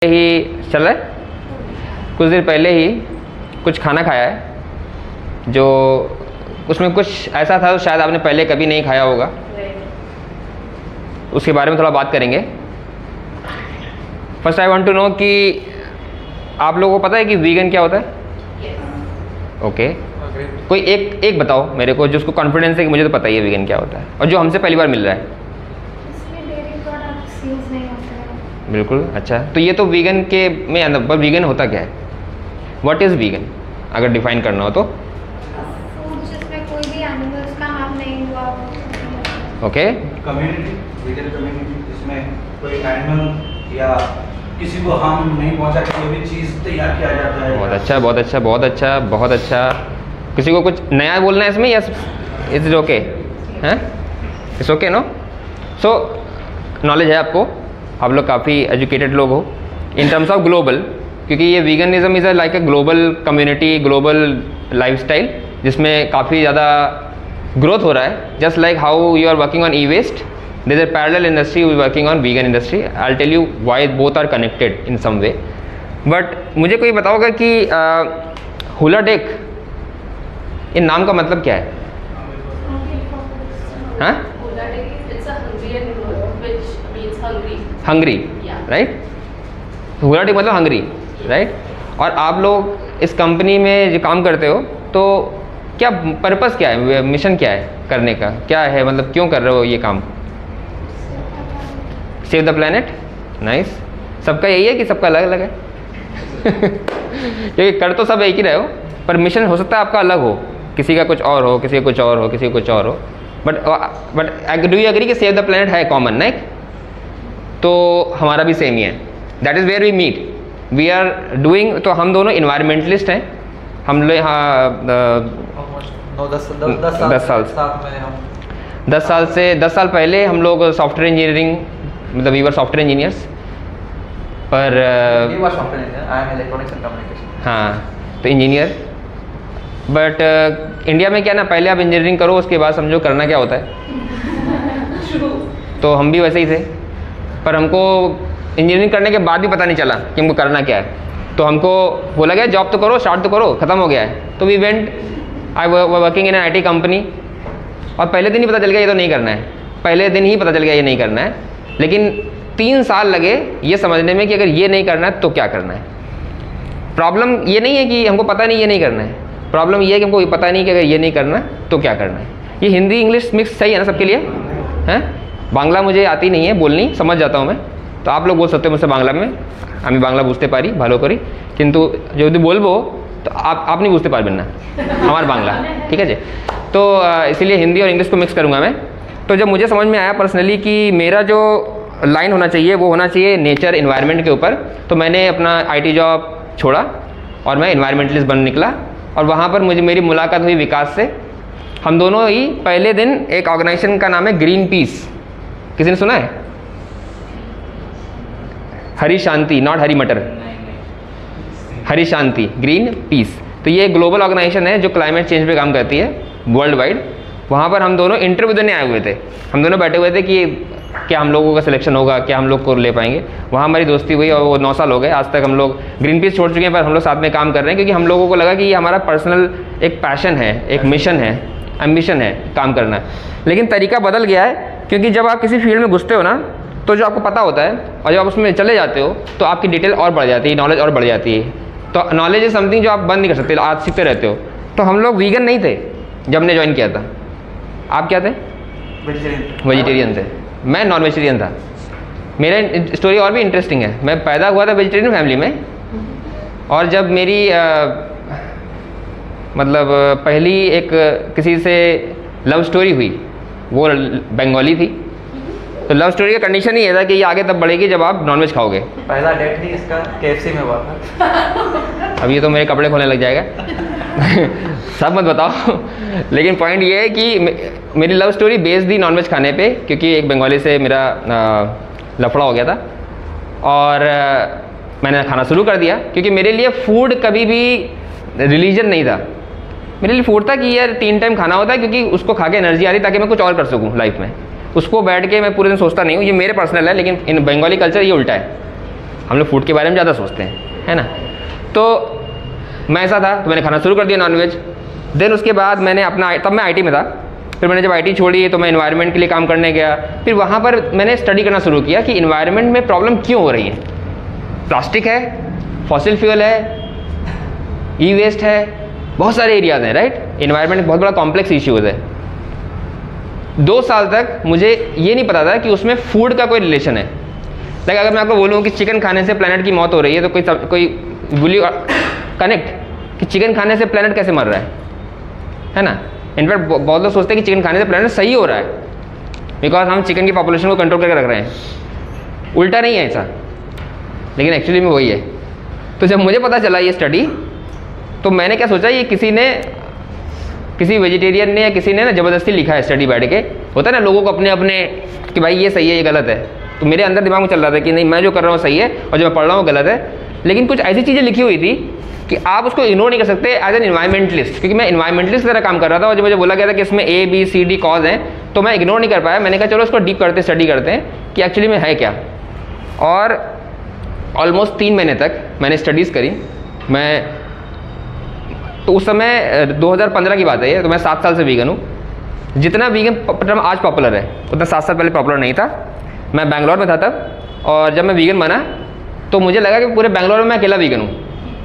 ही चल रहा है, कुछ देर पहले ही कुछ खाना खाया है जो उसमें कुछ ऐसा था तो शायद आपने पहले कभी नहीं खाया होगा, उसके बारे में थोड़ा बात करेंगे। First I want to know कि आप लोगों को पता है कि वीगन क्या होता है? ओके कोई एक बताओ मेरे को, जिसको कॉन्फिडेंस है कि मुझे तो पता ही है वीगन क्या होता है, और जो हमसे पहली बार मिल रहा है। बिल्कुल, अच्छा, तो ये तो वीगन के में अंदर, पर वीगन होता क्या है? व्हाट इज़ वीगन अगर डिफाइन करना हो तो? जिसमें कोई भी एनिमल्स का हार्म नहीं हुआ। ओके, कम्युनिटी, वीगन कम्युनिटी जिसमें कोई एनिमल या किसी को हार्म नहीं पहुंचा के कोई भी चीज़ तैयार किया जाता है। बहुत अच्छा, बहुत अच्छा, बहुत अच्छा, बहुत अच्छा। किसी को कुछ नया बोलना है इसमें या इज इट ओके? हैं, it's okay no? So knowledge है आपको, आप लोग काफ़ी एजुकेटेड लोग हो इन टर्म्स ऑफ ग्लोबल, क्योंकि ये veganism is like a global community, global lifestyle जिसमें काफ़ी ज़्यादा ग्रोथ हो रहा है। Just like how you are working on e waste, there is a parallel industry working on vegan industry. I will tell you why both are connected in some way. But मुझे कोई बताओगे कि हुलाडेक, इन नाम का मतलब क्या है? हाँ, हंग्री, राइट? हुलाडेक मतलब हंग्री, राइट? और आप लोग इस कंपनी में जो काम करते हो तो क्या पर्पस क्या है, मिशन क्या है करने का, क्या है, मतलब क्यों कर रहे हो ये काम? Save the planet. नाइस। सबका यही है कि सबका अलग अलग है? क्योंकि कर तो सब एक ही रहे हो, पर मिशन हो सकता है आपका अलग हो, किसी का कुछ और हो, किसी का कुछ और हो, किसी का कुछ और हो। बट डू यू एग्री कि सेव द प्लेनेट है कॉमन, ना? तो हमारा भी सेम ही है। That is where we meet, we are doing. तो हम दोनों इन्वायरमेंटलिस्ट हैं, हम लोग यहाँ 10 साल पहले हम लोग सॉफ्टवेयर इंजीनियरिंग, मतलब वी वर सॉफ्टवेयर इंजीनियर्स, पर हाँ तो इंजीनियर। बट इंडिया में क्या ना, पहले आप इंजीनियरिंग करो उसके बाद समझो करना क्या होता है। तो हम भी वैसे ही थे, पर हमको इंजीनियरिंग करने के बाद भी पता नहीं चला कि हमको करना क्या है। तो हमको बोला गया जॉब तो करो, स्टार्ट तो करो, ख़त्म हो गया है। तो we went, I working in IT company, और पहले दिन ही पता चल गया ये तो नहीं करना है, पहले दिन ही पता चल गया ये नहीं करना है। लेकिन 3 साल लगे ये समझने में कि अगर ये नहीं करना है तो क्या करना है। प्रॉब्लम ये नहीं है कि हमको पता नहीं ये नहीं करना है, प्रॉब्लम ये है कि हमको पता नहीं कि अगर ये नहीं करना तो क्या करना है। ये हिंदी इंग्लिश मिक्स सही है ना सबके लिए? हैं, बांग्ला मुझे आती नहीं है बोलनी, समझ जाता हूँ मैं, तो आप लोग बोल सकते हो मुझसे बांग्ला में, আমি বাংলা বুঝতে পারি ভালো করি, কিন্তু যদি বলবো তো आप नहीं बुझते पारबेन ना हमार बांग्ला, ठीक है जी। तो इसीलिए हिंदी और इंग्लिश को मिक्स करूँगा मैं। तो जब मुझे समझ में आया पर्सनली कि मेरा जो लाइन होना चाहिए वो होना चाहिए नेचर इन्वायरमेंट के ऊपर, तो मैंने अपना IT जॉब छोड़ा और मैं इन्वायरमेंटलिस्ट बन निकला। और वहाँ पर मुझे मेरी मुलाकात हुई विकास से। हम दोनों ही पहले दिन, एक ऑर्गेनाइजेशन का नाम है ग्रीन पीस, किसी ने सुना है? हरी शांति, नॉट हरी मटर, हरी शांति, ग्रीन पीस। तो ये एक ग्लोबल ऑर्गेनाइजेशन है जो क्लाइमेट चेंज पे काम करती है वर्ल्ड वाइड। वहाँ पर हम दोनों इंटरव्यू देने आए हुए थे, हम दोनों बैठे हुए थे कि क्या हम लोगों का सिलेक्शन होगा, क्या हम लोग को ले पाएंगे। वहाँ हमारी दोस्ती हुई और वो 9 साल हो गए, आज तक हम लोग ग्रीन पीस छोड़ चुके हैं, पर हम लोग साथ में काम कर रहे हैं क्योंकि हम लोगों को लगा कि ये हमारा पर्सनल एक पैशन है, एक मिशन है, एम्बिशन है काम करना। लेकिन तरीका बदल गया है, क्योंकि जब आप किसी फील्ड में घुसते हो ना, तो जो आपको पता होता है और जब आप उसमें चले जाते हो तो आपकी डिटेल और बढ़ जाती है, नॉलेज और बढ़ जाती है। तो नॉलेज इज समथिंग जो आप बंद नहीं कर सकते, आज सीखते रहते हो। तो हम लोग वीगन नहीं थे जब हमने ज्वाइन किया था। आप क्या थे? वेजिटेरियन थे, मैं नॉन वेजिटेरियन था। मेरा स्टोरी और भी इंटरेस्टिंग है। मैं पैदा हुआ था वेजिटेरियन फैमिली में, और जब मेरी मतलब पहली एक किसी से लव स्टोरी हुई, वो बंगाली थी। तो लव स्टोरी का कंडीशन ही ये था कि ये आगे तब बढ़ेगी जब आप नॉनवेज खाओगे। पहला डेट ही इसका KFC में हुआ था। अब ये तो मेरे कपड़े खोलने लग जाएगा सब मत बताओ। लेकिन पॉइंट ये है कि मेरी लव स्टोरी बेस्ड थी नॉनवेज खाने पे, क्योंकि एक बंगाली से मेरा लफड़ा हो गया था और मैंने खाना शुरू कर दिया। क्योंकि मेरे लिए फूड कभी भी रिलीजन नहीं था, मेरे लिए फूड था कि यार 3 टाइम खाना होता है, क्योंकि उसको खा के एनर्जी आ रही ताकि मैं कुछ और कर सकूँ लाइफ में। उसको बैठ के मैं पूरे दिन सोचता नहीं हूँ, ये मेरे पर्सनल है, लेकिन इन बंगाली कल्चर ये उल्टा है। हम लोग फूड के बारे में ज़्यादा सोचते हैं, है ना। तो मैं ऐसा था, तो मैंने खाना शुरू कर दिया नॉनवेज। देन उसके बाद मैंने अपना, तब मैं IT में था, फिर मैंने जब IT छोड़ी तो मैं इन्वायरमेंट के लिए काम करने गया। फिर वहाँ पर मैंने स्टडी करना शुरू किया कि इन्वायरमेंट में प्रॉब्लम क्यों हो रही है। प्लास्टिक है, फॉसिल फ्यूल है, ई वेस्ट है, बहुत सारे एरियाज़ हैं, राइट। इन्वायरमेंट बहुत बड़ा कॉम्प्लेक्स इश्यूज़ है। 2 साल तक मुझे ये नहीं पता था कि उसमें फूड का कोई रिलेशन है। लाइक अगर मैं आपको बोलूँ कि चिकन खाने से प्लेनेट की मौत हो रही है, तो कोई विल यू कनेक्ट कि चिकन खाने से प्लेनेट कैसे मर रहा है ना। इनफैक्ट बहुत लोग सोचते हैं कि चिकन खाने से प्लेनेट सही हो रहा है, बिकॉज हम चिकन की पॉपुलेशन को कंट्रोल करके रख रहे हैं। उल्टा नहीं है ऐसा, लेकिन एक्चुअली में वही है। तो जब मुझे पता चला ये स्टडी, तो मैंने क्या सोचा, ये किसी वेजिटेरियन ने या किसी ने ना ज़बरदस्ती लिखा है स्टडी बैठ के। होता है ना लोगों को अपने अपने कि भाई ये सही है, ये गलत है। तो मेरे अंदर दिमाग में चल रहा था कि नहीं, मैं जो कर रहा हूँ सही है और जो मैं पढ़ रहा हूँ गलत है। लेकिन कुछ ऐसी चीज़ें लिखी हुई थी कि आप उसको इग्नोर नहीं कर सकते एज एन इन्वायरमेंटलिस्ट, क्योंकि मैं इन्वायरमेंटलिस्ट की तरह काम कर रहा था। और जब मुझे बोला गया था कि इसमें ABCD कॉज हैं, तो मैं इग्नोर नहीं कर पाया। मैंने कहा चलो इसको डीप करते, स्टडी करते हैं कि एक्चुअली में है क्या। और ऑलमोस्ट 3 महीने तक मैंने स्टडीज़ करी। मैं तो उस समय 2015 की बात है ये, तो मैं 7 साल से वीगन हूँ। जितना वीगन टर्म आज पॉपुलर है, उतना 7 साल पहले पॉपुलर नहीं था। मैं बैंगलोर में था तब, और जब मैं वीगन बना तो मुझे लगा कि पूरे बैंगलोर में मैं अकेला वीगन हूँ।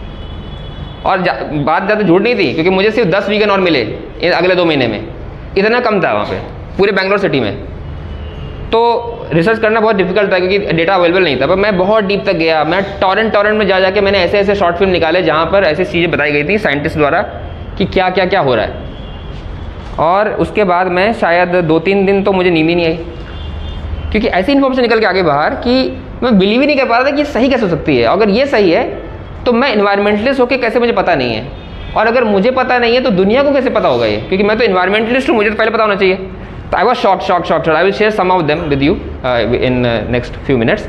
और बात ज़्यादा झूठ नहीं थी, क्योंकि मुझे सिर्फ 10 वीगन और मिले अगले 2 महीने में। इतना कम था वहाँ पे पूरे बैंगलोर सिटी में। तो रिसर्च करना बहुत डिफिकल्ट था, क्योंकि डेटा अवेलेबल नहीं था। पर मैं बहुत डीप तक गया। मैं टॉरेंट में जाके मैंने ऐसे ऐसे शॉर्ट फिल्म निकाले जहाँ पर ऐसी चीज़ें बताई गई थी साइंटिस्ट द्वारा कि क्या क्या क्या हो रहा है। और उसके बाद मैं शायद 2-3 दिन तो मुझे नींद ही नहीं आई, क्योंकि ऐसी इन्फॉर्मेशन निकल के आगे बाहर कि मैं बिलीव ही नहीं कर पा रहा था कि सही कैसे हो सकती है। अगर ये सही है तो मैं इन्वायरमेंटलिस्ट होकर कैसे मुझे पता नहीं है, और अगर मुझे पता नहीं है तो दुनिया को कैसे पता होगा ये, क्योंकि मैं तो इन्वायरमेंटलिस्ट हूँ, मुझे तो पहले पता होना चाहिए। तो I was shocked. I will share some of them with you in next few minutes.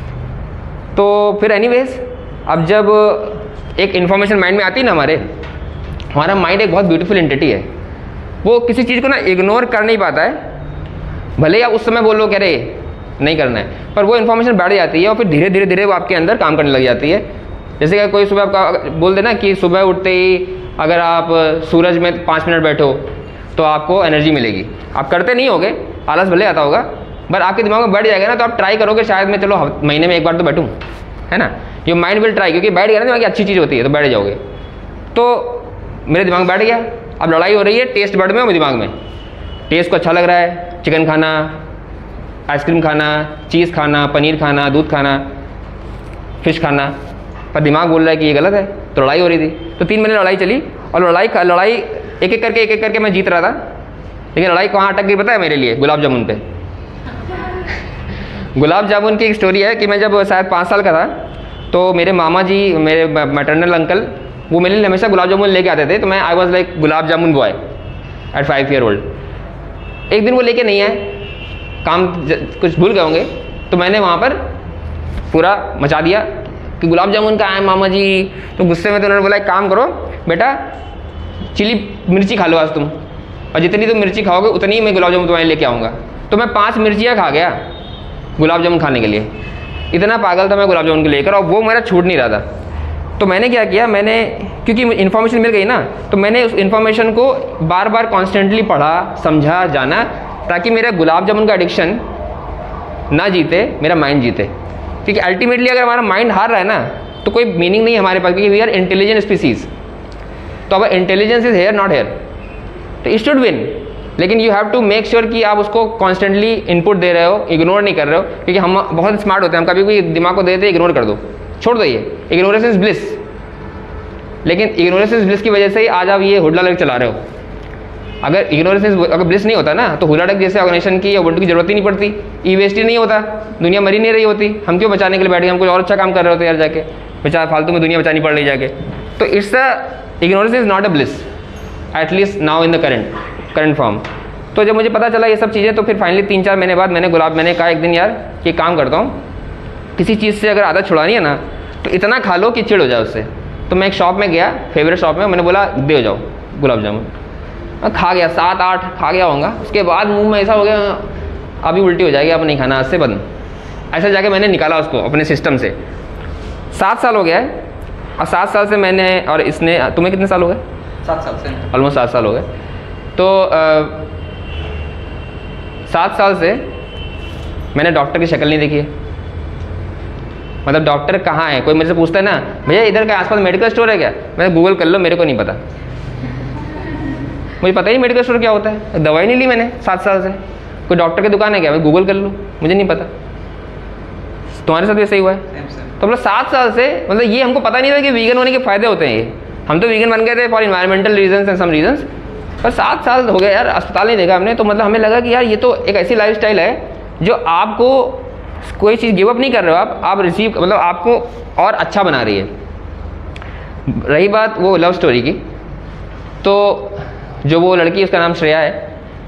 तो फिर एनीवेज, अब जब एक इन्फॉर्मेशन माइंड में आती है ना, हमारा माइंड एक बहुत ब्यूटीफुल एंटिटी है। वो किसी चीज़ को ना इग्नोर कर नहीं पाता है, भले ही आप उस समय बोलो कह रहे नहीं करना है, पर वो इन्फॉर्मेशन बढ़ जाती है और फिर धीरे धीरे धीरे वो आपके अंदर काम करने लग जाती है। जैसे कि कोई सुबह आपका बोल देना कि सुबह उठते ही अगर आप सूरज में 5 मिनट बैठो तो आपको एनर्जी मिलेगी। आप करते नहीं होगे, आलस भले आता होगा, पर आपके दिमाग में बैठ जाएगा ना, तो आप ट्राई करोगे शायद मैं चलो महीने में 1 बार तो बैठूँ, है ना। योर माइंड विल ट्राई, क्योंकि बैठ गया ना दिमाग की अच्छी चीज़ होती है तो बैठ जाओगे। तो मेरे दिमाग में बैठ गया। अब लड़ाई हो रही है टेस्ट बड में और दिमाग में। टेस्ट को अच्छा लग रहा है, चिकन खाना, आइसक्रीम खाना, चीज़ खाना, पनीर खाना, दूध खाना, फिश खाना, पर दिमाग बोल रहा है कि ये गलत है। तो लड़ाई हो रही थी। तो 3 महीने लड़ाई चली, और लड़ाई एक एक करके मैं जीत रहा था। लेकिन लड़ाई कहाँ अटक गई पता है मेरे लिए? गुलाब जामुन पे। गुलाब जामुन की एक स्टोरी है कि मैं जब शायद 5 साल का था, तो मेरे मामा जी, मेरे मैटरनल अंकल, वो मेरे लिए हमेशा गुलाब जामुन लेके आते थे। तो मैं I was like gulab jamun boy at 5 year old. एक दिन वो लेके नहीं आए, काम कुछ भूल गए होंगे, तो मैंने वहाँ पर पूरा मचा दिया कि गुलाब जामुन का आए मामा जी। तो गुस्से में तो उन्होंने बोला एक काम करो बेटा, चिली मिर्ची खा लो आज तुम, और जितनी तुम मिर्ची खाओगे उतनी ही मैं गुलाब जामुन तुम्हारे लेके आऊँगा। तो मैं 5 मिर्चियाँ खा गया गुलाब जामुन खाने के लिए। इतना पागल था मैं गुलाब जामुन को लेकर, और वो मेरा छूट नहीं रहा था। तो मैंने क्या किया, मैंने क्योंकि इन्फॉर्मेशन मिल गई ना, तो मैंने उस इन्फॉर्मेशन को बार बार कॉन्स्टेंटली पढ़ा, समझा, जाना, ताकि मेरा गुलाब जामुन का एडिक्शन ना जीते, मेरा माइंड जीते। क्योंकि अल्टीमेटली अगर हमारा माइंड हार रहा है ना, तो कोई मीनिंग नहीं है हमारे पास, क्योंकि वी आर इंटेलिजेंट स्पीसीज। तो अब intelligence is here not here, तो इट शुड विन। लेकिन you have to make sure कि आप उसको कॉन्स्टेंटली इनपुट दे रहे हो, इग्नोर नहीं कर रहे हो। क्योंकि हम बहुत स्मार्ट होते हैं, हम कभी भी दिमाग को देते इग्नोर कर दो, छोड़ दो, ये इग्नोरेंस इज ब्लिस। लेकिन इग्नोरेंस इज ब्लिस की वजह से ही आज आप ये हुडला डक चला रहे हो। अगर इग्नोरेंस अगर ब्लिस नहीं होता ना, तो हुडला डक जैसे ऑर्गेनाइजेशन की या वर्ल्ड की जरूरत ही नहीं पड़ती, ई वेस्ट ही नहीं होता, दुनिया मरी नहीं रही होती। हम क्यों बचाने के लिए बैठे, हम कुछ और अच्छा काम कर रहे होते यार, जाके बेचारा फालतू में दुनिया बचानी पड़ रही जाके। तो it's ignorance is not a bliss, at least now in the current form. तो जब मुझे पता चला ये सब चीज़ें, तो फिर फाइनली 3-4 महीने बाद मैंने कहा एक दिन यार ये काम करता हूँ, किसी चीज़ से अगर आदत छुड़ानी है ना, तो इतना खा लो कि चिढ़ हो जाए उससे। तो मैं एक शॉप में गया, फेवरेट शॉप में, मैंने बोला दे हो जाओ गुलाब जामुन। मैं खा गया, 7-8 खा गया होऊंगा। उसके बाद मुंह में ऐसा हो गया अभी उल्टी हो जाएगी, अब नहीं खाना, आज से बंद। ऐसा जाके मैंने निकाला उसको अपने सिस्टम से। 7 साल हो गया है, और 7 साल से मैंने, और इसने, तुम्हें कितने साल हो गए? 7 साल से ऑलमोस्ट 7 साल हो गए। तो 7 साल से मैंने डॉक्टर की शक्ल नहीं देखी है। मतलब डॉक्टर कहाँ है, कोई मेरे से पूछता है ना, भैया इधर के आसपास मेडिकल स्टोर है क्या, मैं गूगल कर लो, मेरे को नहीं पता, मुझे पता ही मेडिकल स्टोर क्या होता है, दवाई नहीं ली मैंने 7 साल से। कोई डॉक्टर की दुकान है क्या, मैं गूगल कर लूँ, मुझे नहीं पता। तुम्हारे साथ भी सही हुआ है। तो मतलब 7 साल से, मतलब ये हमको पता नहीं था कि वीगन होने के फ़ायदे होते हैं। ये हम तो वीगन बन गए थे for environmental reasons and some reasons, पर 7 साल हो गए यार, अस्पताल नहीं देखा हमने। तो मतलब हमें लगा कि यार ये तो एक ऐसी लाइफस्टाइल है जो आपको कोई चीज़ गिव अप नहीं कर रहे हो आप रिसीव, मतलब आपको और अच्छा बना रही है। रही बात वो लव स्टोरी की, तो जो वो लड़की, उसका नाम श्रेया है।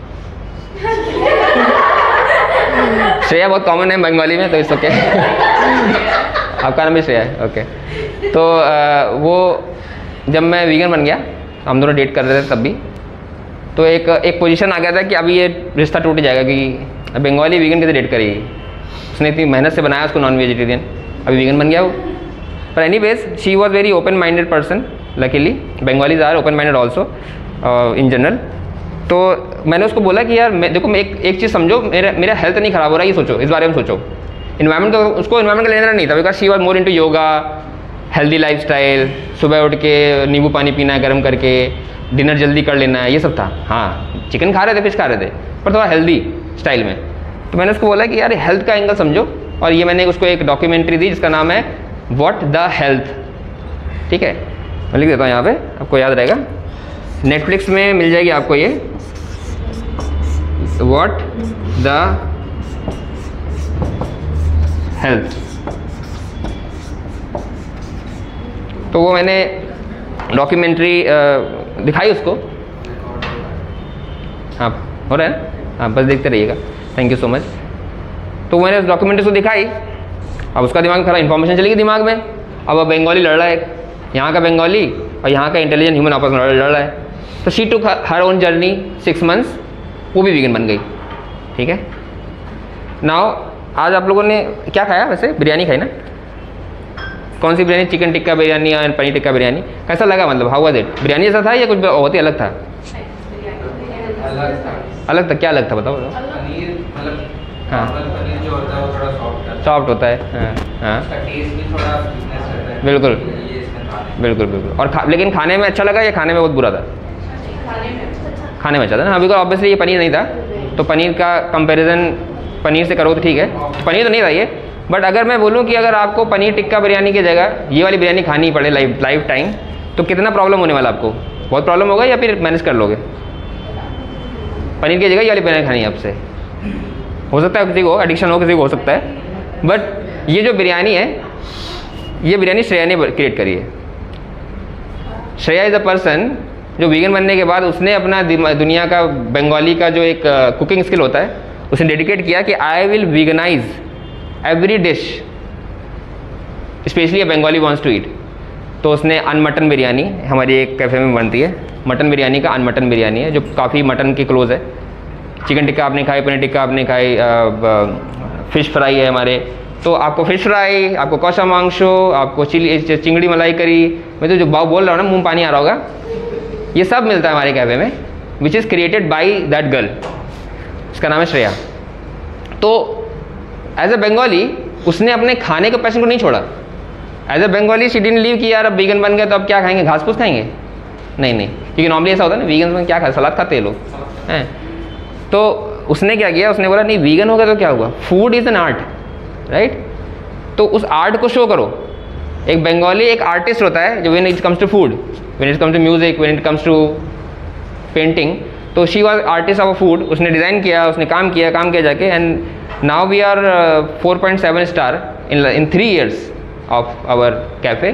श्रेया बहुत कॉमन है बंगाली में, तो इट्स ओके। आपका नाम भी श्रेया है, ओके। तो वो जब मैं वीगन बन गया, हम दोनों डेट कर रहे थे तब भी, तो एक पोजीशन आ गया था कि अभी ये रिश्ता टूट जाएगा कि बंगाली वीगन कैसे डेट करेगी। उसने इतनी मेहनत से बनाया उसको नॉन वेजिटेरियन, अभी वीगन बन गया वो। पर anyways she was very open minded person, luckily Bengalis are open minded also in general. तो मैंने उसको बोला कि यार देखो मैं एक चीज़ समझो, मेरा हेल्थ नहीं ख़राब हो रहा है, ये सोचो, इस बारे में सोचो। इन्वायरमेंट का, उसको इन्वायरमेंट का लेना नहीं था, because she was more into yoga, healthy lifestyle, सुबह उठ के नींबू पानी पीना है गर्म करके, डिनर जल्दी कर लेना है, ये सब था। हाँ चिकन खा रहे थे, फिश खा रहे थे, पर थोड़ा हेल्दी स्टाइल में। तो मैंने उसको बोला कि यार हेल्थ का एंगल समझो, और ये मैंने उसको एक डॉक्यूमेंट्री दी जिसका नाम है व्हाट द हेल्थ। ठीक है, मैं लिख देता हूँ यहाँ पे, आपको याद रहेगा। नेटफ्लिक्स में मिल जाएगी आपको ये, व्हाट द हेल्थ। तो वो मैंने डॉक्यूमेंट्री दिखाई उसको। हाँ हो रहा है ना, हाँ बस देखते रहिएगा, थैंक यू सो मच। तो मैंने उस डॉक्यूमेंट्री को दिखाई, अब उसका दिमाग में खरा इन्फॉर्मेशन चली गई दिमाग में। अब वो बंगाली लड़ रहा है, यहाँ का बंगाली और यहाँ का इंटेलिजेंट ह्यूमन आपस में लड़ रहा है। तो she took her own journey 6 months, वो भी वीगन बन गई। ठीक है, नाउ आज आप लोगों ने क्या खाया वैसे? बिरयानी खाई ना? कौन सी बिरयानी? चिकन टिक्का बिरयानी और पनीर टिक्का बिरयानी। कैसा लगा, मतलब हाउ वाज इट? बिरयानी जैसा था या कुछ बहुत ही अलग था? अलग था, क्या अलग था बताओ? पनीर मतलब हाँ पनीर जो होता है वो थोड़ा सॉफ्ट होता है। हाँ हाँ उसका टेस्ट भी थोड़ा स्वीटनेस रहता है। बिल्कुल ये इसमें था नहीं। बिल्कुल। और लेकिन खाने में अच्छा लगा या खाने में बहुत बुरा था? खाने में अच्छा था ना, बिकॉज ऑब्वियसली ये पनीर नहीं था, तो पनीर का कंपैरिजन पनीर से करो तो ठीक है, पनीर तो नहीं था ये। बट अगर मैं बोलूँ कि अगर आपको पनीर टिक्का बिरयानी की जगह ये वाली बिरयानी खानी पड़े लाइफ टाइम, तो कितना प्रॉब्लम होने वाला आपको? बहुत प्रॉब्लम होगा या फिर मैनेज कर लोगे? पनीर की जगह ये वाली बिरयानी खानी है आपसे, हो सकता है किसी को एडिक्शन हो, किसी को हो सकता है। बट ये जो बिरयानी है, ये बिरयानी श्रेया ने क्रिएट करी है। श्रेया इज़ अ पर्सन जो वीगन बनने के बाद उसने अपना दुनिया का बंगाली का जो एक कुकिंग स्किल होता है उसने डेडिकेट किया कि I will veganize every dish specially a Bengali wants to eat. तो उसने अनमटन बिरयानी हमारी एक कैफ़े में बनती है, मटन बिरयानी का अनमटन बिरयानी है जो काफ़ी मटन के क्लोज है। चिकन टिक्का आपने खाई, पनीर टिक्का आपने खाई, फ़िश फ्राई है हमारे, तो आपको फ़िश फ्राई, आपको कौशा मांगशो, आपको चिंगड़ी मलाई करी, मैं तो जो बोल रहा हूँ ना मुँह पानी आ रहा होगा, ये सब मिलता है हमारे कैफ़े में, which is created by that girl, उसका नाम है श्रेया। तो एज अ बंगाली उसने अपने खाने के पैशन को नहीं छोड़ा। As a Bengali she didn't leave कि यार अब वीगन बन गए तो अब क्या खाएंगे, घास फूस खाएंगे? नहीं, क्योंकि नॉर्मली ऐसा होता है ना, वीगन में क्या खाए, सलाद खाते हैं लोग हैं। तो उसने क्या किया, उसने बोला नहीं वीगन हो गया तो क्या हुआ, food is an art, right? तो उस आर्ट को शो करो। एक बंगाली एक आर्टिस्ट होता है जो when it comes to food, when it comes to music, when it comes to painting, तो she was artist of food. उसने डिज़ाइन किया, उसने काम किया जाके, and now we are 4.7 star in 3 years of our cafe.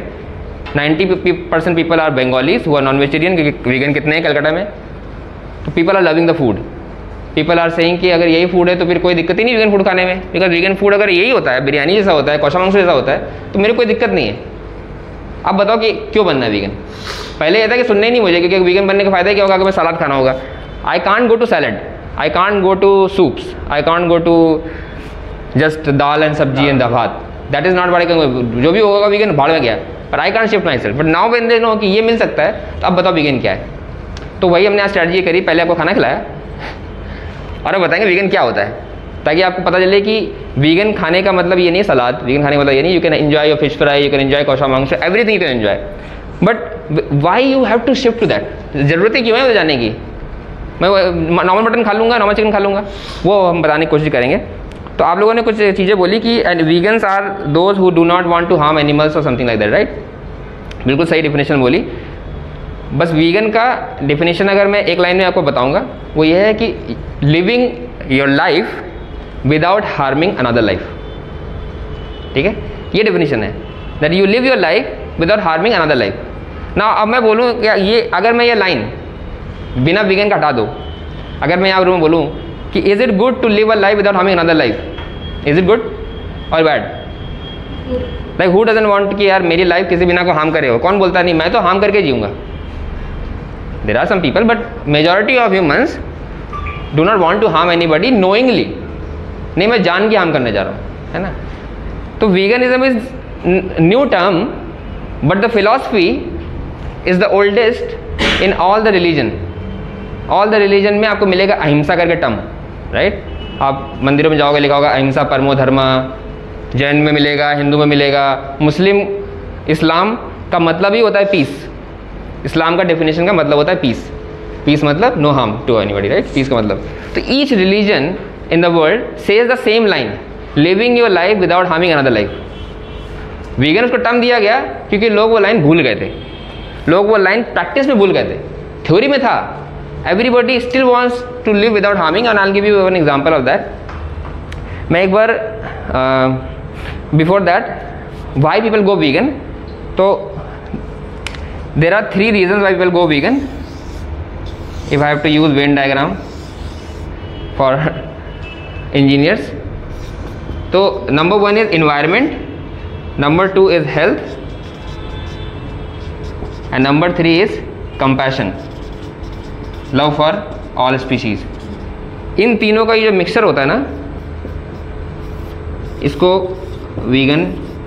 90% people are Bengalis who are non vegetarian, क्योंकि vegan कितने हैं कलकत्ता में, तो people are loving the food. People are saying कि अगर यही फूड है तो फिर कोई दिक्कत ही नहीं वीगन फूड खाने में, बिकॉज वीगन फूड अगर यही होता है, बिरयानी जैसा होता है, कौशा मांस जैसा होता है, तो मेरे कोई दिक्कत नहीं है। अब बताओ कि क्यों बनना है वीगन? पहले ये था कि सुनना ही नहीं मुझे, क्योंकि वीगन बनने का फ़ायदा क्या होगा कि मैं सलाद खाना होगा। I can't go to salad, I can't go to soups, I can't go to just dal and sabzi and bhat. That is not what I can, जो भी होगा वीगन भाड़ में गया, पर I can shift myself. But now when they know कि ये मिल सकता है, तो अब बताओ वीगन क्या है। तो वही हमने आज स्ट्रैटेजी करी, पहले आपको खाना खिलाया और अब बताएंगे वीगन क्या होता है, ताकि आपको पता चले कि वीगन खाने का मतलब ये नहीं सलाद, वीगन खाने का मतलब ये नहीं you can enjoy your fish fry, you can enjoy kosha mangsho, everything you can enjoy, but why you have to shift to that. ज़रूरतें क्यों है वो जानने की। मैं नॉर्मल मटन खा लूँगा, नॉर्मल चिकन खा लूँगा, वो हम बताने की कोशिश करेंगे। तो आप लोगों ने कुछ चीज़ें बोली कि and vegans are those who do not want to harm animals और समथिंग लाइक दैट, राइट। बिल्कुल सही डेफिनेशन बोली। बस वीगन का डेफिनेशन अगर मैं एक लाइन में आपको बताऊंगा, वो ये है कि living your life without harming another life. ठीक है, ये डेफिनेशन है, that you live your life without harming another life. ना अब मैं बोलूँ ये, अगर मैं ये लाइन बिना वीगन का हटा दूँ, अगर मैं यहाँ रूम में बोलूँ कि is it good to live a life without harming another life, is it good और bad? Like who doesn't want कि यार मेरी लाइफ किसी बिना को हार्म करे हो, कौन बोलता नहीं मैं तो हार्म करके जीऊँगा। There are some people, but majority of humans do not want to harm anybody knowingly, नहीं मैं जान के हार्म करने जा रहा हूँ, है ना। तो veganism is new term, but the philosophy is the oldest in all the religion. All the religion में आपको मिलेगा अहिंसा करके टर्म, राइट। आप मंदिरों में जाओगे लिखा होगा अहिंसा परमो धर्मा, जैन में मिलेगा, हिंदू में मिलेगा, मुस्लिम, इस्लाम का मतलब ही होता है पीस। इस्लाम का डेफिनेशन का मतलब होता है पीस। पीस मतलब no harm to anybody, right, peace का मतलब। तो each religion in the world says the same line, living your life without harming another life. Vegan उसको टर्म दिया गया क्योंकि लोग वो लाइन भूल गए थे, लोग वो लाइन प्रैक्टिस में भूल गए थे। थ्योरी में था everybody still wants to live without harming, and I will give you an example of that. मैं एक बार before that why people go vegan, तो there are 3 reasons why people go vegan. If I have to use Venn diagram for engineers, so number 1 is environment, number 2 is health, and number 3 is compassion, love for all species. इन तीनों का ये जो mixture होता है ना, इसको vegan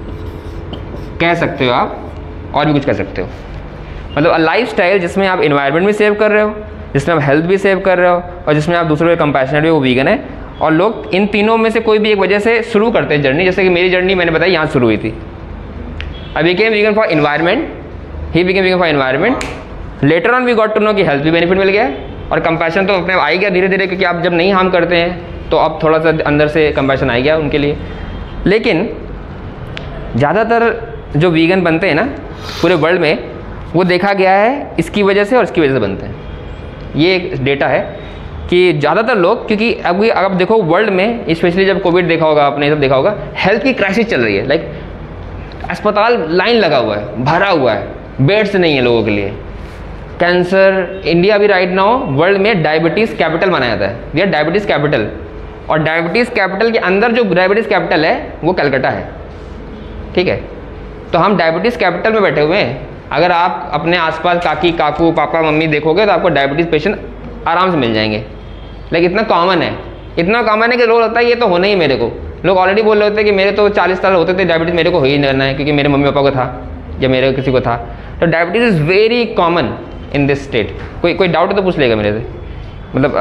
कह सकते हो आप, और भी कुछ कह सकते हो। मतलब अ लाइफ स्टाइल जिसमें आप इन्वायरमेंट भी सेव कर रहे हो, जिसमें आप हेल्थ भी सेव कर रहे हो, और जिसमें आप दूसरों के कंपैशनेट भी, वो वीगन है। और लोग इन तीनों में से कोई भी एक वजह से शुरू करते हैं जर्नी। जैसे कि मेरी जर्नी मैंने बताई यहाँ शुरू हुई थी। I became vegan for environment, he became vegan for environment. Later on we got to know कि हेल्थ भी बेनिफिट मिल गया, और कंपैशन तो अपने आ ही गया धीरे धीरे, क्योंकि आप जब नहीं हार्म करते हैं तो अब थोड़ा सा अंदर से कंपैशन आ गया उनके लिए। लेकिन ज़्यादातर जो वीगन बनते हैं ना पूरे वर्ल्ड में, वो देखा गया है इसकी वजह से और इसकी वजह से बनते हैं। ये एक डेटा है कि ज़्यादातर लोग, क्योंकि अभी अब देखो वर्ल्ड में, स्पेशली जब कोविड देखा होगा आपने, सब देखा होगा, हेल्थ की क्राइसिस चल रही है। लाइक अस्पताल लाइन लगा हुआ है, भरा हुआ है, बेड्स नहीं है लोगों के लिए। कैंसर, इंडिया भी राइट नाउ वर्ल्ड में डायबिटीज़ कैपिटल माना जाता है। वी आर डायबिटीज़ कैपिटल, और डायबिटीज़ कैपिटल के अंदर जो डायबिटीज़ कैपिटल है वो कलकत्ता है, ठीक है। तो हम डायबिटीज़ कैपिटल में बैठे हुए हैं। अगर आप अपने आसपास काकी, काकू, पापा, मम्मी देखोगे तो आपको डायबिटीज़ पेशेंट आराम से मिल जाएंगे। लेकिन इतना कॉमन है, इतना कॉमन है कि लोग लगता है ये तो होना ही मेरे को। लोग ऑलरेडी बोल रहे होते हैं कि मेरे तो 40 साल होते थे, डायबिटीज़ मेरे को हो ही नहीं करना है, क्योंकि मेरे मम्मी पापा को था या मेरे किसी को था। तो diabetes is very common in this state. कोई डाउट हो तो पूछ लेगा मेरे से, मतलब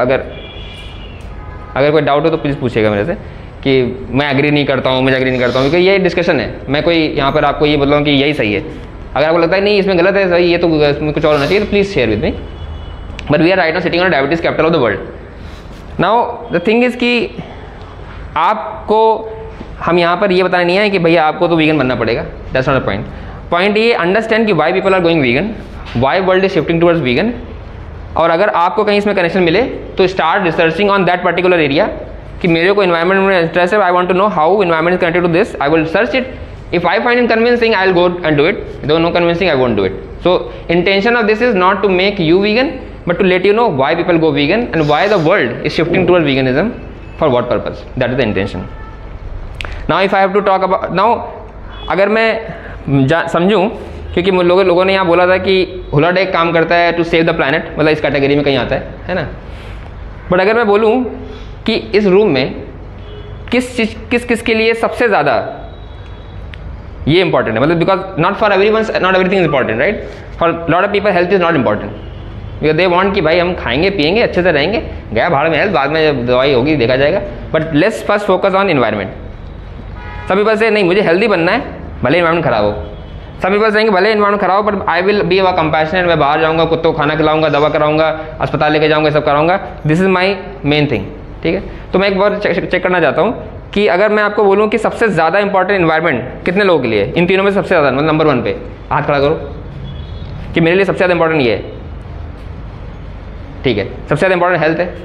अगर कोई डाउट हो तो प्लीज़ पूछेगा मेरे से कि मैं एग्री नहीं करता हूँ, मुझे एग्री नहीं करता हूँ, क्योंकि ये डिस्कशन है। मैं कोई यहाँ पर आपको ये बोल रहा हूँ कि यही सही है। अगर आपको लगता है नहीं इसमें गलत है, सही ये तो इसमें कुछ और होना चाहिए, तो please share with me. But we are right now sitting on diabetes capital of the world. Now the thing is कि आपको हम यहाँ पर ये बताना नहीं है कि भैया आपको तो वीगन बनना पड़ेगा, that's not a point. Point ये अंडरस्टैंड कि why people are going vegan, why world is shifting towards vegan. और अगर आपको कहीं इसमें कनेक्शन मिले तो start researching on that particular area कि मेरे को इन्वायरमेंट में इंटरेस्ट है, I want to know how environment is connected to this, I will search it. If I find it convincing, I'll go and do it. If there is no convincing, I won't do it. So intention of this is not to make you vegan, but to let you know why people go vegan and why the world is shifting towards veganism, for what purpose. That is the intention. Now if I have to talk about, now अगर मैं समझूँ, क्योंकि लोगों ने यहाँ बोला था कि हुलाडे एक काम करता है टू सेव द प्लैनेट, मतलब इस कैटेगरी में कहीं आता है ना। बट अगर मैं बोलूँ कि इस रूम में किस के लिए सबसे ज़्यादा ये इंपॉर्टेंट है, मतलब because not for every one not everything is important, right? For lot of people health is not important, because they want कि भाई हम खाएंगे पिएंगे अच्छे से रहेंगे, गया भाड़ में हेल्थ, बाद में जब दवाई होगी देखा जाएगा। But let's first focus on environment. सब पीपल से नहीं मुझे हेल्दी बनना है भले इन्वायरमेंट खराब हो, सब पीपल सेइंग भले इन्वायरमेंट खराब हो but I will be compassionate, मैं बाहर जाऊँगा, कुत्तों को खाना खिलाऊंगा, दवा कराऊंगा, अस्पताल लेके जाऊँगा, सब कराऊंगा, this is my main thing, ठीक है? तो मैं एक बार चेक करना चाहता हूँ कि अगर मैं आपको बोलूँ कि सबसे ज़्यादा इंपॉर्टेंट इन्वायरमेंट कितने लोगों के लिए, इन तीनों में सबसे ज़्यादा, मतलब नंबर 1 पे हाथ खड़ा करो कि मेरे लिए सबसे ज़्यादा इंपॉर्टेंट ये है, ठीक है? सबसे ज़्यादा इंपॉर्टेंट हेल्थ है,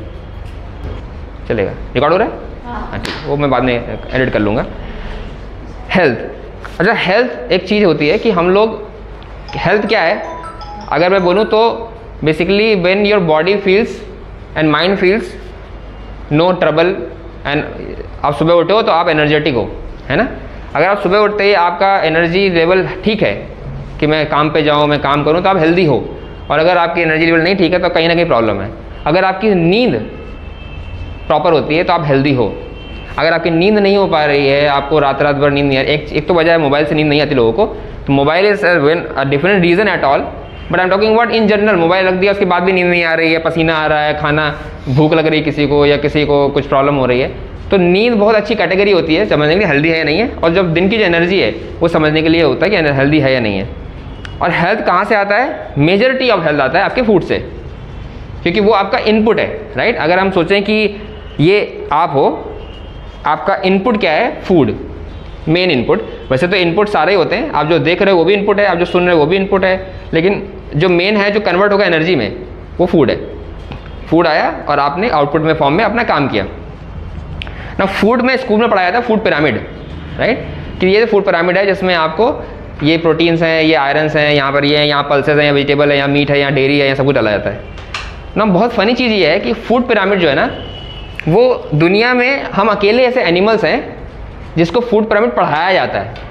चलेगा? रिकॉर्ड हो रहा है? हाँ ठीक है, वो मैं बाद में एडिट कर लूँगा। हेल्थ, अच्छा हेल्थ एक चीज़ होती है कि हम लोग, हेल्थ क्या है अगर मैं बोलूँ तो basically when your body feels and mind feels no trouble and आप सुबह उठे हो तो आप एनर्जेटिक हो, है ना? अगर आप सुबह उठते ही आपका एनर्जी लेवल ठीक है कि मैं काम पे जाऊँ, मैं काम करूँ, तो आप हेल्दी हो। और अगर आपकी एनर्जी लेवल नहीं ठीक है तो कहीं ना कहीं प्रॉब्लम है। अगर आपकी नींद प्रॉपर होती है तो आप हेल्दी हो। अगर आपकी नींद नहीं हो पा रही है, आपको रात भर नींद नहीं आ रही, एक तो वजह है मोबाइल से नींद नहीं आती लोगों को, तो mobile is a different reason at all, but I am talking about in general. Mobile रख दिया उसके बाद भी नींद नहीं आ रही है, पसीना आ रहा है, खाना भूख लग रही है किसी को, या किसी को कुछ प्रॉब्लम हो रही है, तो नींद बहुत अच्छी कैटेगरी होती है समझने के लिए हेल्दी है या नहीं है। और जब दिन की जो एनर्जी है वो समझने के लिए होता है कि हेल्दी है या नहीं है। और हेल्थ कहाँ से आता है? मेजॉरिटी ऑफ हेल्थ आता है आपके फूड से, क्योंकि वो आपका इनपुट है, राइट? अगर हम सोचें कि ये आप हो, आपका इनपुट क्या है? Food, main input. वैसे तो इनपुट सारे ही होते हैं, आप जो देख रहे हो वो भी इनपुट है, आप जो सुन रहे हो वो भी इनपुट है, लेकिन जो मेन है जो कन्वर्ट होगा एनर्जी में वो फूड है। फूड आया और आपने आउटपुट में फॉर्म में अपना काम किया ना। फूड में स्कूल में पढ़ाया था फूड पिरामिड, राइट? कि ये फूड पिरामिड है जिसमें आपको ये प्रोटीन्स हैं, ये आयरन्स हैं, यहाँ पर ये हैं, यहाँ पल्सेस हैं, यहाँ वेजिटेबल है, यहाँ मीट है, यहाँ डेयरी है, यहाँ सब कुछ डाला जाता है ना। बहुत फनी चीज़ ये है कि फूड पिरामिड जो है ना, वो दुनिया में हम अकेले ऐसे एनिमल्स हैं जिसको फूड पिरामिड पढ़ाया जाता है।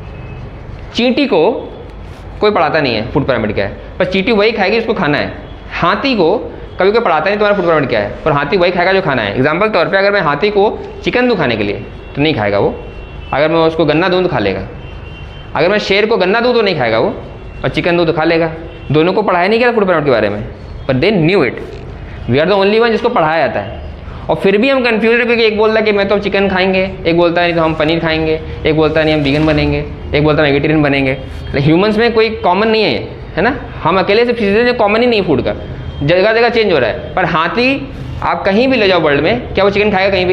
चींटी को कोई पढ़ाता नहीं है फूड पिरामिड क्या है, पर चींटी वही खाएगी जिसको खाना है। हाथी को कभी कोई पढ़ाता नहीं तुम्हारा फूड पिरामिड क्या है, पर हाथी वही खाएगा जो खाना है। एग्जाम्पल तौर पे अगर मैं हाथी को चिकन दूँ खाने के लिए तो नहीं खाएगा वो, अगर मैं उसको गन्ना दूँ तो खा लेगा। अगर मैं शेर को गन्ना दूँ तो नहीं खाएगा वो, और चिकन दूँ तो खा लेगा। दोनों को पढ़ाया नहीं गया फूड पिरामिड के बारे में, पर they knew it. We are the only one जिसको पढ़ाया जाता है। और फिर भी हम कंफ्यूज है, क्योंकि एक बोलता है कि मैं तो चिकन खाएंगे, एक बोलता है नहीं तो हम पनीर खाएंगे, एक बोलता है नहीं हम वीगन बनेंगे, एक बोलता है वेजिटेरियन बनेंगे। ह्यूमंस में कोई कॉमन नहीं है ना? हम अकेले से चीज़ें जो कॉमन ही नहीं फूड का, जगह जगह चेंज हो रहा है। पर हाथी आप कहीं भी ले जाओ वर्ल्ड में, क्या वो चिकन खाएगा कहीं भी?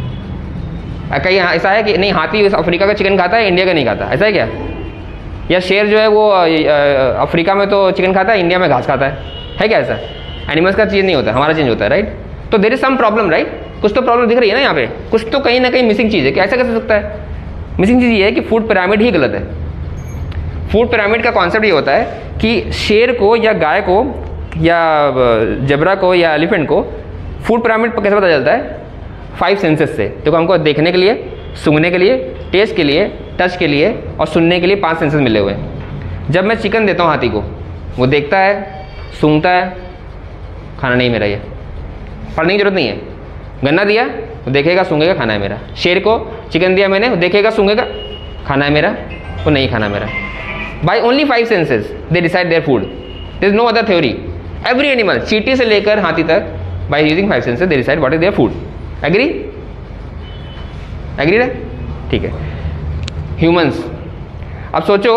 कहीं ऐसा है कि नहीं हाथी अफ्रीका का चिकन खाता है, इंडिया का नहीं खाता, ऐसा है क्या? या शेर जो है वो अफ्रीका में तो चिकन खाता है, इंडिया में घास खाता है क्या ऐसा? एनिमल्स का चीज़ नहीं होता, हमारा चेंज होता है, राइट? तो there is some problem, right? कुछ तो प्रॉब्लम दिख रही है ना यहाँ पे, कुछ तो कहीं ना कहीं मिसिंग चीज़ है। कि ऐसा कैसे सकता है? मिसिंग चीज़ ये है कि फूड पिरामिड ही गलत है। फूड पिरामिड का कॉन्सेप्ट ये होता है कि शेर को या गाय को या जबरा को या एलिफेंट को फूड पिरामिड कैसे पता चलता है? 5 सेंसेस से। देखो हमको देखने के लिए, सूंघने के लिए, टेस्ट के लिए, टच के लिए और सुनने के लिए 5 सेंसेस मिले हुए हैं। जब मैं चिकन देता हूँ हाथी को, वो देखता है, सूंघता है, खाना नहीं मेरा, ये पढ़ने की जरूरत नहीं है। गन्ना दिया वो देखेगा, सूंघेगा, खाना है मेरा। शेर को चिकन दिया मैंने, वो देखेगा, सूंघेगा, खाना है मेरा, वो नहीं खाना मेरा। By only 5 senses they decide their food, there is no other theory. Every animal, चींटी से लेकर हाथी तक, by using 5 senses they decide what is their food. Agree? Agree है? ठीक है। ह्यूमंस, अब सोचो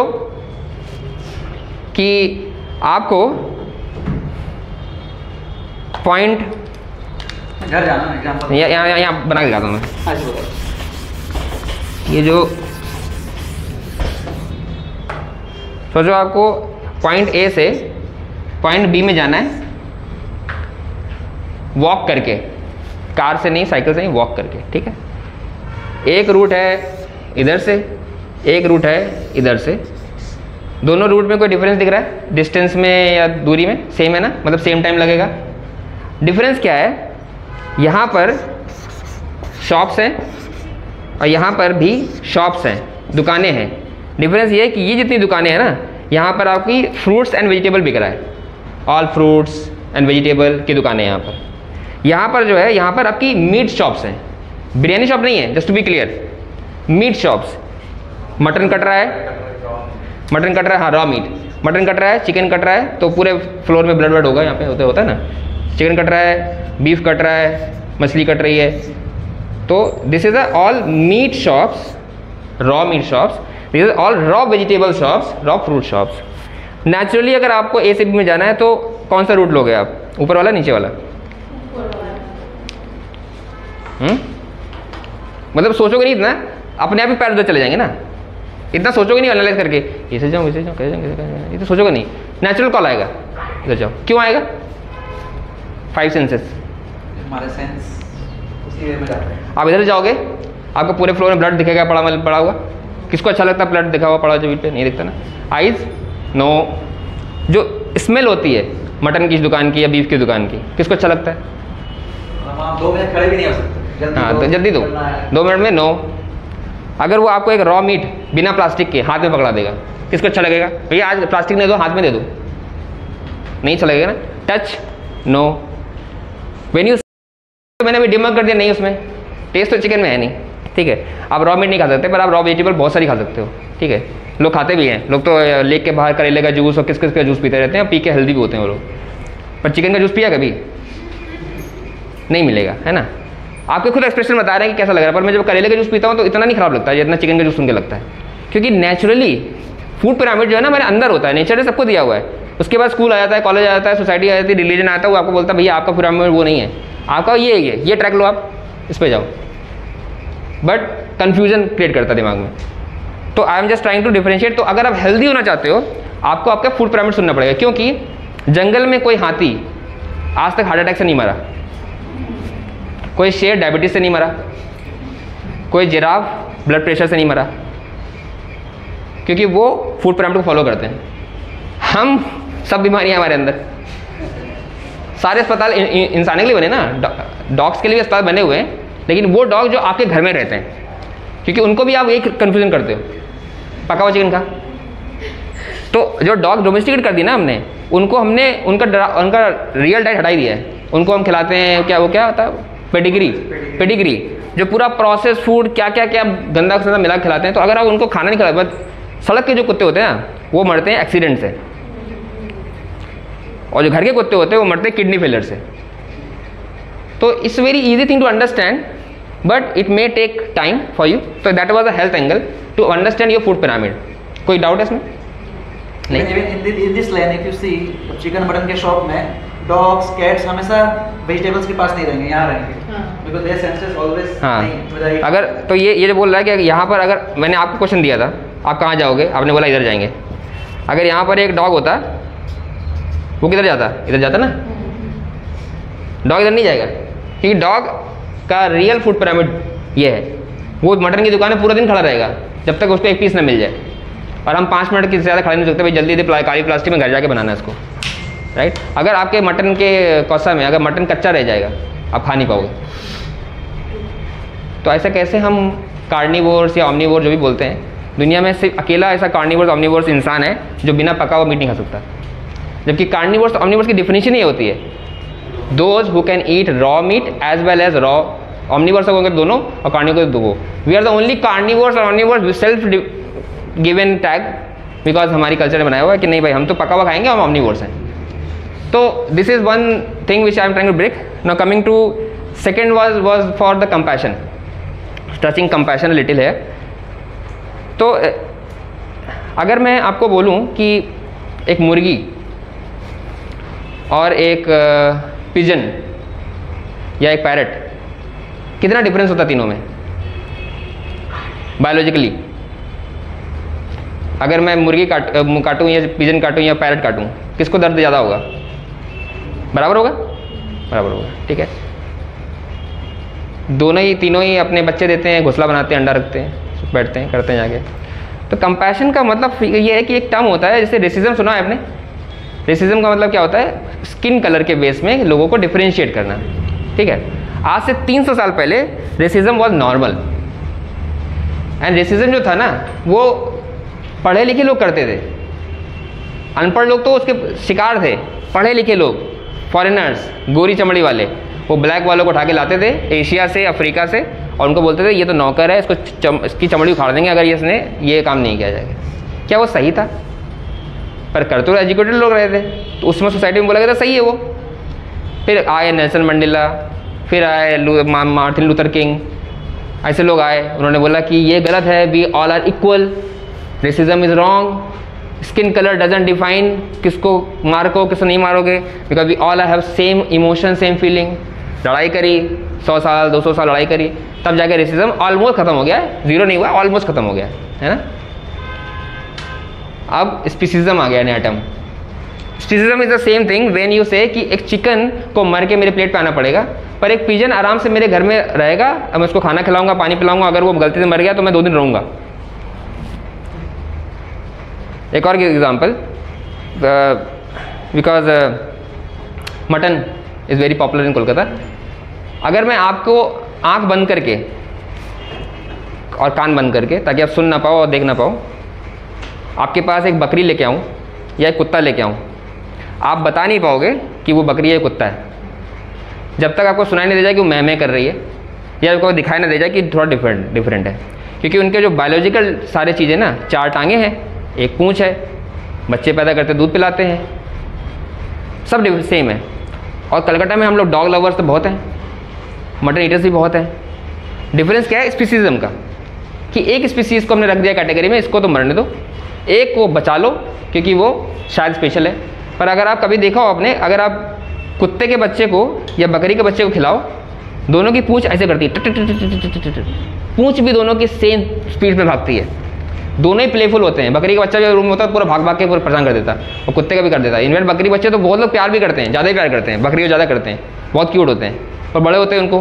कि आपको पॉइंट घर जाना एग्जांपल यहाँ बना के दिखाता हूँ मैं। ये जो सोचो आपको पॉइंट ए से पॉइंट बी में जाना है वॉक करके, कार से नहीं, साइकिल से नहीं, वॉक करके, ठीक है? एक रूट है इधर से, एक रूट है इधर से। दोनों रूट में कोई डिफरेंस दिख रहा है? डिस्टेंस में या दूरी में सेम है ना, मतलब सेम टाइम लगेगा। डिफरेंस क्या है? यहाँ पर शॉप्स हैं और यहाँ पर भी शॉप्स हैं, दुकानें हैं। डिफरेंस ये है कि ये जितनी दुकानें हैं ना, यहाँ पर आपकी फ्रूट्स एंड वेजिटेबल बिक रहा है, ऑल फ्रूट्स एंड वेजिटेबल की दुकानें यहाँ पर। यहाँ पर जो है, यहाँ पर आपकी मीट शॉप्स हैं, बिरयानी शॉप नहीं है, just to be clear, meat shops. Mutton कट रहा है, मटन कट रहा है, हाँ रॉ मीट, मटन कट रहा है, चिकन कट रहा है, तो पूरे फ्लोर में ब्लड होगा, यहाँ पे होता है ना। चिकन कट रहा है, बीफ कट रहा है, मछली कट रही है, तो this is all meat shops, raw meat shops, this is all raw vegetable shops, raw fruit shops. Naturally अगर आपको ए से बी में जाना है तो कौन सा रूट लोगे आप, ऊपर वाला नीचे वाला? मतलब सोचोगे नहीं इतना, अपने आप ही पैर उधर चले जाएंगे ना, इतना सोचोगे नहीं एनालाइज करके, इसे जाऊँ इसे जाऊँ कैसे जाऊँ, ये तो सोचोगे नहीं, नेचुरल कॉल आएगा इधर जाओ। क्यों आएगा? 5 सेंसेस, हमारे सेंस उसी वे में जाते हैं। आप इधर जाओगे, आपको पूरे फ्लोर में ब्लड दिखेगा पड़ा हुआ, किसको अच्छा लगता है ब्लड दिखा हुआ पड़ा जमीन पे? नहीं दिखता ना। आइज नो, जो स्मेल होती है मटन की दुकान की या बीफ की दुकान की, किसको अच्छा लगता है? हम 2 मिनट खड़े भी नहीं हो सकते, हाँ तो जल्दी दो, 2 मिनट में नो। अगर वो आपको एक रॉ मीट बिना प्लास्टिक के हाथ में पकड़ा देगा, किसको अच्छा लगेगा? भैया आज प्लास्टिक नहीं दो, हाथ में दे दो, नहीं अच्छा लगेगा ना। टच नो, वेन यू, तो मैंने अभी डिमक कर दिया, नहीं उसमें टेस्ट तो चिकन में है नहीं, ठीक है। आप रॉ मीट नहीं खा सकते, पर आप रॉ वेजिटेबल बहुत सारी खा सकते हो, ठीक है। लोग खाते भी हैं, लोग तो लेक के बाहर करेले का जूस और किस किस का जूस पीते रहते हैं, पी के हेल्दी भी होते हैं वो लोग, पर चिकन का जूस पिया कभी नहीं मिलेगा, है ना। आपके खुद एक्सप्रेशन बता रहे हैं कि कैसा लग रहा है, पर मैं जब करेले का जूस पीता हूँ तो इतना नहीं खराब लगता है जितना चिकन का जूस सुन के लगता है, क्योंकि नेचुरली फूड पिरामिड जो है ना हमारे अंदर होता है, नेचर ने सबको दिया हुआ है। उसके बाद स्कूल आ जाता है, कॉलेज आ जाता है, सोसाइटी आ जाती है, रिलीजन आता है, वो आपको बोलता है भैया आपका पिरामिड वो नहीं है, आपका ये ट्रैक लो, आप इस पर जाओ, बट कन्फ्यूजन क्रिएट करता है दिमाग में। तो I am just trying to differentiate. तो अगर आप हेल्दी होना चाहते हो, आपको आपका फूड पिरामिड सुनना पड़ेगा, क्योंकि जंगल में कोई हाथी आज तक हार्ट अटैक से नहीं मरा, कोई शेर डायबिटीज से नहीं मरा, कोई जिराफ ब्लड प्रेशर से नहीं मरा, क्योंकि वो फूड पिरामिड को फॉलो करते हैं। हम सब बीमारियां हमारे अंदर, सारे अस्पताल इंसानों के लिए बने ना, डॉग्स के लिए भी अस्पताल बने हुए हैं, लेकिन वो डॉग जो आपके घर में रहते हैं, क्योंकि उनको भी आप एक कन्फ्यूजन करते हो, पका हुआ चिकन का। तो जो डॉग डोमेस्टिकेट कर दी ना हमने, उनको हमने उनका रियल डाइट हटा ही दिया है। उनको हम खिलाते हैं क्या होता है, पेडिग्री, जो पूरा प्रोसेस फूड क्या गंदा गंदा मिला खिलाते हैं। तो अगर आप उनको खाना नहीं खिलाते, बस सड़क के जो कुत्ते होते हैं ना, वो मरते हैं एक्सीडेंट से, और जो घर के कुत्ते होते हैं वो मरते हैं किडनी फेलियर से। तो it's very easy thing to understand, but it may take time for you. तो that was a health angle to understand your food pyramid. कोई डाउट है इसमें? नहीं। In this line if you see chicken mutton के shop में dogs cats हमेशा vegetables के पास नहीं रहेंगे, यहाँ रहेंगे, बिकॉज़ देयर सेंसेस ऑलवेज। हाँ, अगर तो ये जो बोल रहा है कि यहाँ पर, अगर मैंने आपको क्वेश्चन दिया था आप कहाँ जाओगे, आपने बोला इधर जाएंगे। अगर यहाँ पर एक डॉग होता, वो किधर जाता? इधर जाता ना। डॉग इधर नहीं जाएगा, क्योंकि डॉग का रियल फूड पिरामिड ये है, वो मटन की दुकान में पूरा दिन खड़ा रहेगा जब तक उसको एक पीस ना मिल जाए। और हम 5 मिनट की ज़्यादा खड़े नहीं सकते, भाई जल्दी काली प्लास्टिक में घर जाके बनाना है इसको, राइट। अगर आपके मटन के कौसा में अगर मटन कच्चा रह जाएगा, आप खा नहीं पाओगे। तो ऐसा कैसे हम कार्निवोर्स या ऑमनिवोर जो भी बोलते हैं, दुनिया में सिर्फ अकेला ऐसा कार्निवोर्स ऑमनिवोर्स इंसान है जो बिना पका हुआ मीट नहीं खा सकता। जबकि कार्निवोर्स ऑमनिवोर्स की डिफिनेशन ये होती है, those who can eat raw meat as well as raw. Omnivores होंगे दोनों और कार्निवोर्स दो। We are the only carnivores और omnivores with self given tag, because हमारी कल्चर ने बनाया हुआ है कि नहीं भाई हम तो पका हुआ खाएंगे, हम ऑमनिवोर्स हैं। तो this is one thing which I am trying to break. Now coming to second was for the compassion, touching compassion little है। तो अगर मैं आपको बोलूं कि एक मुर्गी और एक पिजन या एक पैरट, कितना डिफरेंस होता है तीनों में बायोलॉजिकली? अगर मैं मुर्गी काटूं या पिजन काटूं या पैरट काटूं, किसको दर्द ज़्यादा होगा? बराबर होगा? बराबर होगा, ठीक है। तीनों ही अपने बच्चे देते हैं, घोंसला बनाते हैं, अंडा रखते हैं, बैठते हैं, करते हैं जाके। तो कंपैशन का मतलब ये है कि एक टर्म होता है, जैसे रेसिज्म सुना है आपने? रेसिज्म का मतलब क्या होता है? स्किन कलर के बेस में लोगों को डिफरेंशिएट करना, ठीक है। आज से 300 साल पहले racism was normal, and racism जो था ना वो पढ़े लिखे लोग करते थे, अनपढ़ लोग तो उसके शिकार थे। पढ़े लिखे लोग, फॉरेनर्स, गोरी चमड़ी वाले, वो ब्लैक वालों को उठा के लाते थे एशिया से, अफ्रीका से, और उनको बोलते थे ये तो नौकर है, इसकी चमड़ी उखाड़ देंगे अगर इसने ये काम नहीं किया जाएगा। क्या वो सही था? पर कर तो एजुकेटेड लोग रहे थे, तो उसमें सोसाइटी में बोला गया था सही है वो। फिर आए नेल्सन मंडेला, फिर आए मार्टिन लूथर किंग, ऐसे लोग आए, उन्होंने बोला कि ये गलत है, we all are equal, racism is wrong, skin colour doesn't define किसको मारो किसको नहीं मारोगे, because we all have same emotion same feeling. लड़ाई करी 100 साल 200 साल लड़ाई करी, तब जाके रेसिज्म ऑलमोस्ट ख़त्म हो गया है, ज़ीरो नहीं हुआ, ऑलमोस्ट ख़त्म हो गया है ना। अब स्पीसीज़म आ गया नया टर्म। Speciesism is the same thing when you say कि एक चिकन को मर के मेरे प्लेट पे आना पड़ेगा, पर एक पिजन आराम से मेरे घर में रहेगा, अब मैं उसको खाना खिलाऊंगा, पानी पिलाऊंगा, अगर वो गलती से मर गया तो मैं 2 दिन रहूँगा। एक और example, because mutton is very popular in Kolkata. अगर मैं आपको आँख बंद करके और कान बंद करके, ताकि आप सुन ना पाओ और देख ना पाओ, आपके पास एक बकरी लेके आऊँ या एक कुत्ता लेके आऊँ, आप बता नहीं पाओगे कि वो बकरी है कुत्ता है, जब तक आपको सुनाई नहीं दे जाए कि वो मैं कर रही है, या आपको दिखाई ना दे जाए कि थोड़ा डिफरेंट है। क्योंकि उनके जो बायोलॉजिकल सारे चीज़ें ना, 4 टांगें हैं, एक पूँछ है, बच्चे पैदा करते दूध पिलाते हैं, सब सेम है। और कलकत्ता में हम लोग डॉग लवर्स तो बहुत हैं, मटन ईटर्स भी बहुत हैं। डिफरेंस क्या है स्पीसीज़म का, कि एक स्पीसीज़ को हमने रख दिया कैटेगरी में, इसको तो मरने दो, एक को बचा लो क्योंकि वो शायद स्पेशल है। पर अगर आप कभी देखा हो आपने, अगर आप कुत्ते के बच्चे को या बकरी के बच्चे को खिलाओ, दोनों की पूँछ ऐसे करती है, पूँछ भी दोनों की सेम स्पीड में भागती है, दोनों ही प्लेफुल होते हैं। बकरी का बच्चा जो रूम में होता है पूरा भाग के पूरा परेशान कर देता है, और कुत्ते का भी कर देता है। इनफैक्ट बकरी बच्चे तो बहुत लोग प्यार भी करते हैं, ज़्यादा ही प्यार करते हैं, बकरी को ज़्यादा करते हैं, बहुत क्यूट होते हैं, पर बड़े होते हैं उनको।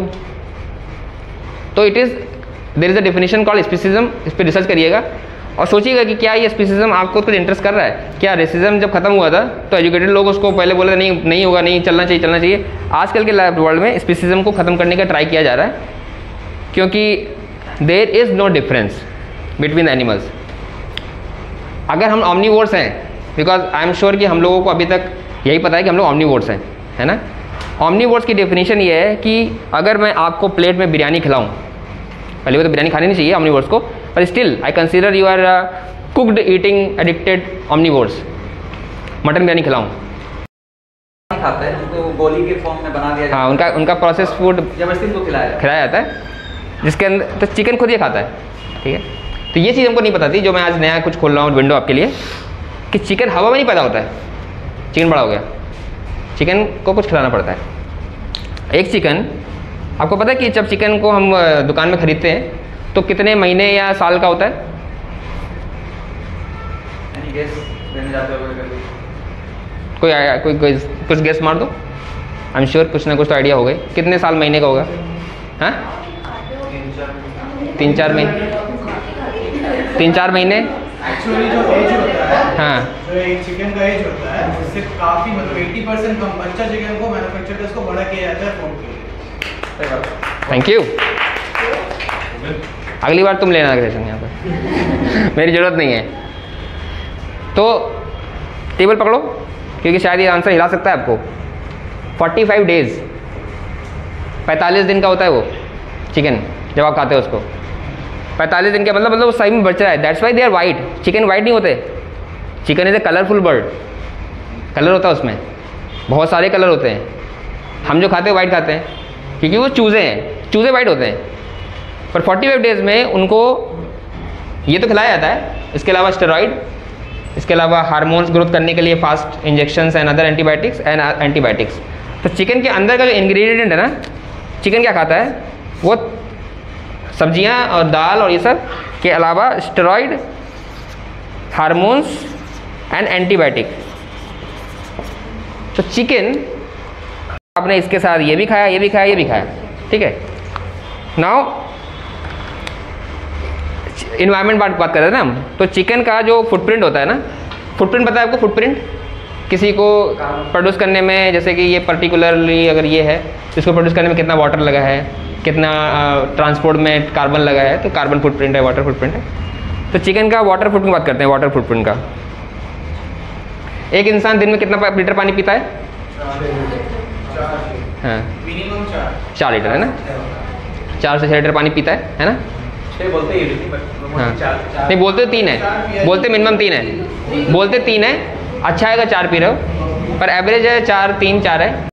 तो it is there is a definition called speciesism. इस पर रिसर्च करिएगा और सोचिएगा कि क्या ये स्पीसीज़म आपको कुछ इंटरेस्ट कर रहा है। क्या रेसिज्म जब खत्म हुआ था तो एजुकेटेड लोग उसको पहले बोले थे नहीं होगा, नहीं चलना चाहिए। आजकल के वर्ल्ड में स्पीसीज़म को ख़त्म करने का ट्राई किया जा रहा है, क्योंकि there is no difference between animals. अगर हम ऑमनीवोर्स हैं, बिकॉज आई एम श्योर कि हम लोगों को अभी तक यही पता है कि हम लोग ऑमनीवोर्स हैं, है ना। ऑमनीवोर्स की डेफिनेशन ये है कि अगर मैं आपको प्लेट में बिरयानी खिलाऊं, पहले वो तो बिरयानी खानी नहीं चाहिए ऑमनीवोर्स को, पर still I consider you are cooked eating addicted omnivores. Mutton biryani खिलाऊं, खाते हैं उनको गोली के फॉर्म में बना दिया जाता हाँ, उनका प्रोसेस फूड जबरदस्ती उनको खिलाया जाता है, जिसके अंदर तो चिकन खुद ही खाता है, ठीक है। तो ये चीज़ हमको नहीं पता थी, जो मैं आज नया कुछ खोल रहा हूँ विंडो आपके लिए, कि चिकन हवा में नहीं पैदा होता है। चिकन बड़ा हो गया, चिकन को कुछ खिलाना पड़ता है। एक चिकन, आपको पता है कि जब चिकन को हम दुकान में ख़रीदते हैं तो कितने महीने या साल का होता है? कोई कुछ गेस मार दो, आई एम श्योर कुछ ना कुछ तो आइडिया हो गई। कितने साल महीने का होगा? हाँ, 3-4 महीने, 3-4 महीने। एक्चुअली जो एज होता है, हाँ, जो एक चिकन का एज होता है, उससे काफ़ी मतलब 80% कम बच्चा चिकन को मैन्युफैक्चर करके उसको बड़ा किया जाता है फूड के लिए। Thank you. अगली बार तुम लेना सेशन यहाँ पर मेरी ज़रूरत नहीं है। तो टेबल पकड़ो, क्योंकि शायद ये आंसर हिला सकता है आपको। 45 डेज, 45 दिन का होता है वो चिकन जब आप खाते हो उसको। 45 दिन के मतलब वो सही में बच रहा है। That's why they are white. Chicken white नहीं होते, chicken is a colourful bird. Colour होता है उसमें, बहुत सारे कलर होते हैं। हम जो खाते हैं वाइट खाते हैं क्योंकि वो चूज़े हैं, चूज़े वाइट होते हैं। पर 45 डेज़ में उनको ये तो खिलाया जाता है, इसके अलावा स्टेरॉइड, इसके अलावा हार्मोन्स ग्रोथ करने के लिए fast injections and other antibiotics. तो चिकन के अंदर का जो इंग्रेडिएंट है ना, चिकन क्या खाता है, वो सब्जियां और दाल और ये सब के अलावा स्टेरॉइड, हार्मोन्स एंड एंटीबायोटिक। तो चिकन आपने इसके साथ ये भी खाया, ये भी खाया, ये भी खाया, ठीक है। नाउ इन्वायरमेंट बात कर रहे थे ना हम, तो चिकन का जो फुटप्रिंट होता है ना, फुटप्रिंट पता है आपको? फुटप्रिंट किसी को प्रोड्यूस करने में, जैसे कि ये पर्टिकुलरली अगर ये है, इसको प्रोड्यूस करने में कितना वाटर लगा है, कितना ट्रांसपोर्ट में कार्बन लगा है, तो कार्बन फुटप्रिंट है, वाटर फुटप्रिंट है। तो चिकन का वाटर फुटप्रिंट बात करते हैं। वाटर फुटप्रिंट का, एक इंसान दिन में कितना लीटर पानी पीता है? हाँ, मिनिमम 4 4 लीटर है ना, 4 से 6 लीटर पानी पीता है ना? 6 बोलते ही नहीं, बट हाँ 4 नहीं, बोलते 3 है, बोलते मिनिमम 3 है, बोलते 3 है, अच्छा है अगर 4 पी रहे हो, पर एवरेज है 4, 3, 4 है।